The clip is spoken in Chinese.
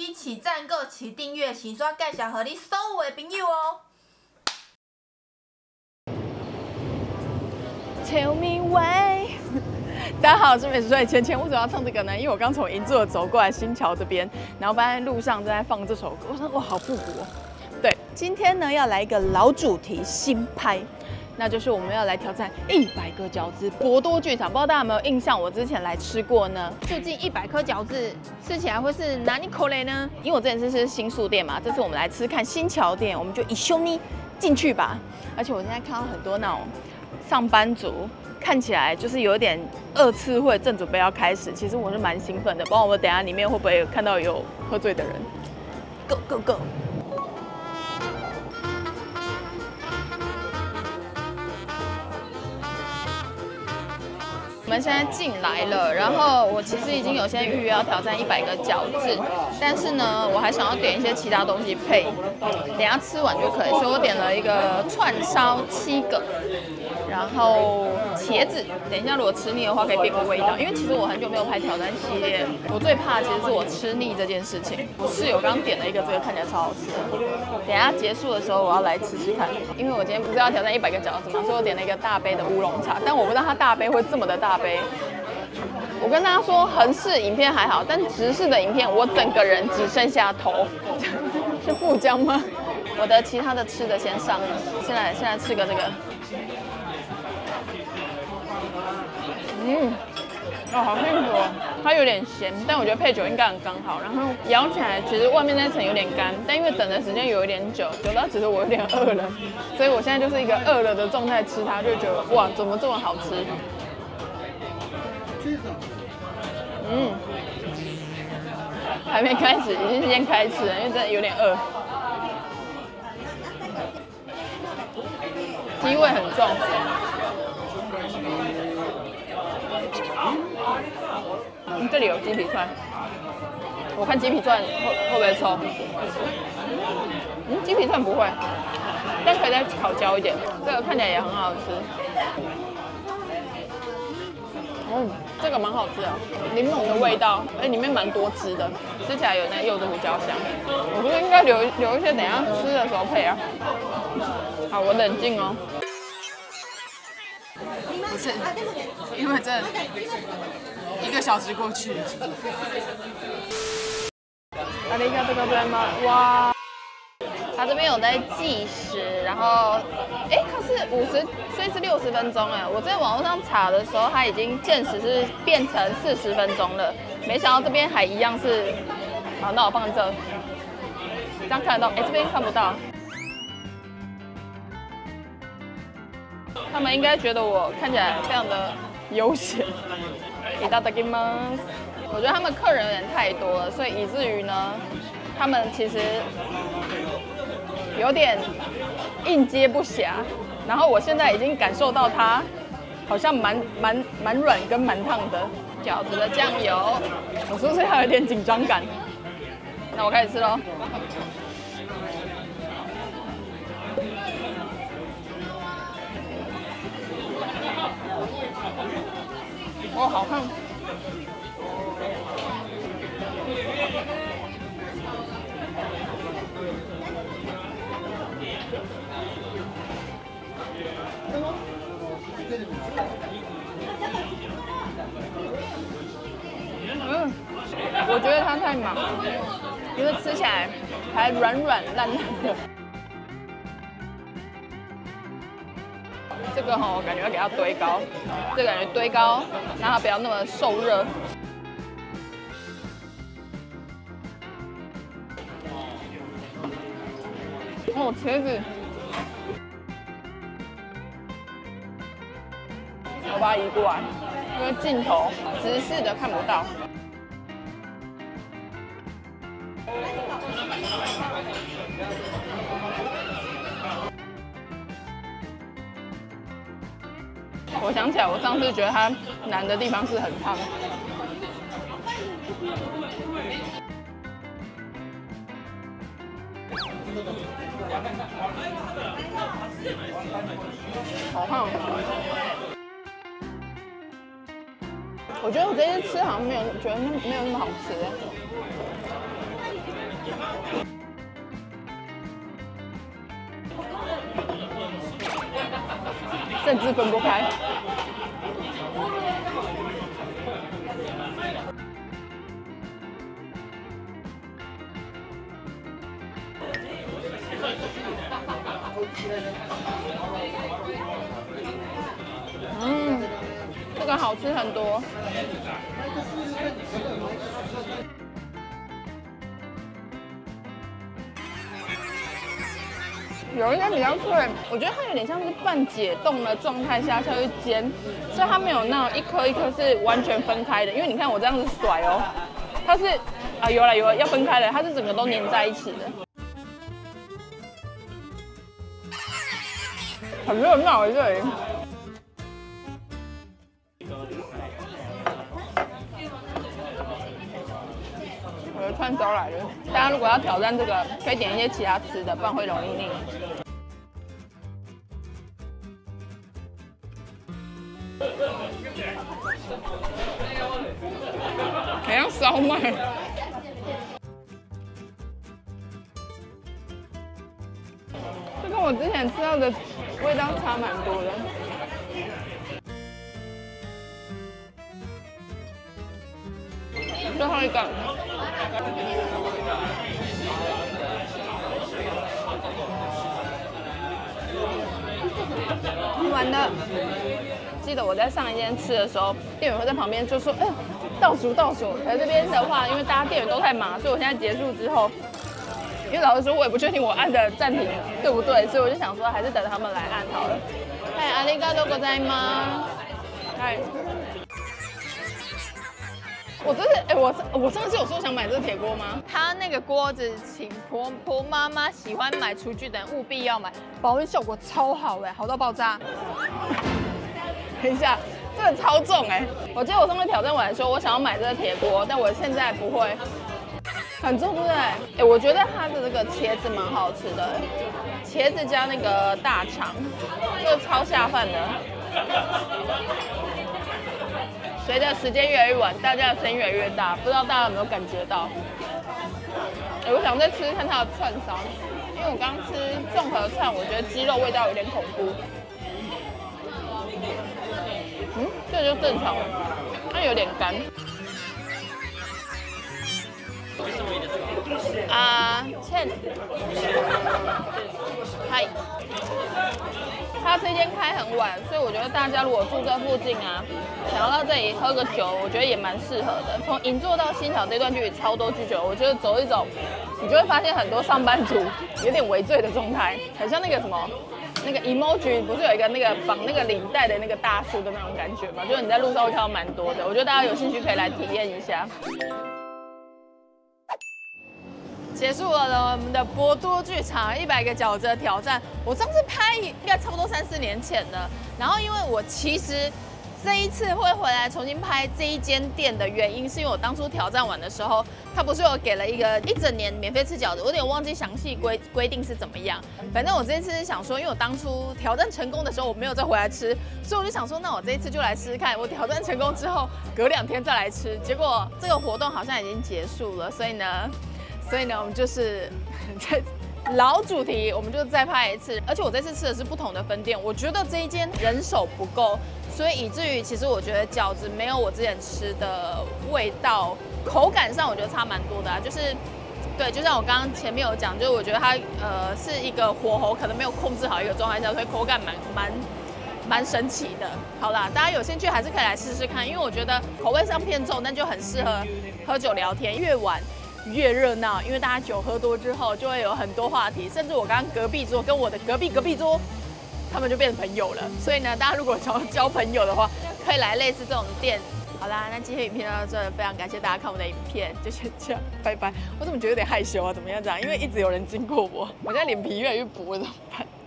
记起赞、个起订阅，请刷介绍给你所有的朋友哦。 Tell me why 大家好，我是美食帅芊芊。为什么要唱这个呢？因为我刚从银座走过来新桥这边，然后发现路上正在放这首歌，我说哇，好复古哦。对，今天呢要来一个老主题新拍，那就是我们要来挑战100个饺子博多剧场。不知道大家有没有印象？我之前来吃过呢。究竟100颗饺子吃起来会是哪里口味呢？因为我之前是新宿店嘛，这次我们来吃看新桥店，我们就一兄弟进去吧。而且我现在看到很多那种上班族。看起来就是有点2次会，正准备要开始。其实我是蛮兴奋的，不知道我们等一下里面会不会看到有喝醉的人。Go go go！ 我们现在进来了，然后我其实已经有先预约要挑战100个饺子，但是呢，我还想要点一些其他东西配，等一下吃完就可以。所以我点了一个串烧7个。然后茄子，等一下如果吃腻的话可以变个味道，因为其实我很久没有拍挑战系列，我最怕其实是我吃腻这件事情。我室友刚点了一个这个看起来超好吃的，等一下结束的时候我要来吃吃看，因为我今天不是要挑战100个饺子嘛，所以我点了一个大杯的乌龙茶，但我不知道它大杯会这么的大杯。我跟大家说，横式影片还好，但直式的影片我整个人只剩下头，是富江吗？我的其他的吃的先上，先来吃个这个。好幸福哦！它有点咸，但我觉得配酒应该很刚好。然后咬起来，其实外面那层有点干，但因为等的时间有一点久到其实我有点饿了，所以我现在就是一个饿了的状态吃它，就觉得哇，怎么这么好吃？还没开始，已经先开始了，因为真的有点饿。鸡味很重。这里有鸡皮串，我看鸡皮串会不会臭？鸡皮串不会，但可以再烤焦一点。这个看起来也很好吃。这个蛮好吃的，柠檬的味道，而且里面蛮多汁的，吃起来有那柚子胡椒香。我觉得应该留一些，等一下吃的时候配啊。好，我冷静哦。不是，因为这1个小时过去。ありがとうございます。哇，他这边有在计时，然后，它是50，所以是60分钟哎。我在网络上查的时候，它已经限时是变成40分钟了，没想到这边还一样是。好，那我放这，这样看得到？这边看不到。他们应该觉得我看起来非常的悠闲。いただきます。我觉得他们客人有点太多了，所以以至于呢，他们其实有点应接不暇。然后我现在已经感受到它好像蛮软跟蛮烫的饺子的酱油，我是不是还有点紧张感？那我开始吃喽。哦，好看。我觉得它太满，因为吃起来还软烂的。这个我感觉要给它堆高，这个感觉堆高，让它不要那么受热。茄子，我把它移过来，因为镜头直视的看不到。我想起来，我上次觉得它难的地方是很烫。好烫！我觉得我这次吃好像没有觉得没有那么好吃。 甚至分不开。这个好吃很多。有一点比较脆，我觉得它有点像是半解冻的状态下去煎，所以它没有那种一颗一颗是完全分开的。因为你看我这样子甩哦，它是有了要分开的，它是整个都粘在一起的。很热闹这里。我的串烧来了，大家如果要挑战这个，可以点一些其他吃的，不然会容易腻。很像烧麦。这跟我之前吃到的味道差蛮多的。最后一个，完了。记得我在上一间吃的时候，店员会在旁边就说：“哎，倒数。”而这边的话，因为大家店员都太忙，所以我现在结束之后，因为老实说，我也不确定我按的暂停对不对，所以我就想说，还是等他们来按好了。嗨，ありがとうございます。嗨。我真是，我上次有说想买这个铁锅吗？它那个锅子，请婆妈妈喜欢买厨具的人务必要买，保温效果超好哎，好到爆炸。等一下，这个超重哎！我记得我上次挑战完说，我想要买这个铁锅，但我现在不会，很重对不对？我觉得它的这个茄子蛮好吃的，茄子加那个大肠，这个超下饭的。随着时间越来越晚，大家的声音越来越大，不知道大家有没有感觉到？我想再吃看它的串烧，因为我刚吃综合串，我觉得鸡肉味道有点恐怖。这就正常了，它有点干。芡，嗨。它这间开很晚，所以我觉得大家如果住这附近啊，想要到这里喝个酒，我觉得也蛮适合的。从银座到新桥这段距离超多居酒，我觉得走一走，你就会发现很多上班族有点微醉的状态，很像那个什么。那个 emoji 不是有一个那个绑那个领带的那个大叔的那种感觉吗？就是你在路上会看到蛮多的，我觉得大家有兴趣可以来体验一下。结束了我们的博多剧场100个饺子的挑战，我上次拍应该差不多3、4年前了。然后因为我其实这一次会回来重新拍这一间店的原因，是因为我当初挑战完的时候，他不是有给了一个1整年免费吃饺子，我有点忘记详细规定是怎么样。反正我这一次是想说，因为我当初挑战成功的时候我没有再回来吃，所以我就想说，那我这一次就来试试看。我挑战成功之后，隔2天再来吃。结果这个活动好像已经结束了，所以呢，我们就是在老主题，我们就再拍一次。而且我这次吃的是不同的分店，我觉得这一间人手不够。所以以至于，其实我觉得饺子没有我之前吃的味道，口感上我觉得差蛮多的啊。就是，对，就像我刚刚前面有讲，就是我觉得它是一个火候可能没有控制好一个状态下，所以口感蛮神奇的。好啦，大家有兴趣还是可以来试试看，因为我觉得口味上偏重，但就很适合喝酒聊天，越晚越热闹，因为大家酒喝多之后就会有很多话题，甚至我刚刚隔壁桌跟我的隔壁桌。他们就变成朋友了，所以呢，大家如果想要交朋友的话，可以来类似这种店。好啦，那今天影片到这，非常感谢大家看我的影片，就先这样，拜拜。我怎么觉得有点害羞啊？怎么样这样？因为一直有人经过我，我现在脸皮越来越薄，怎么办？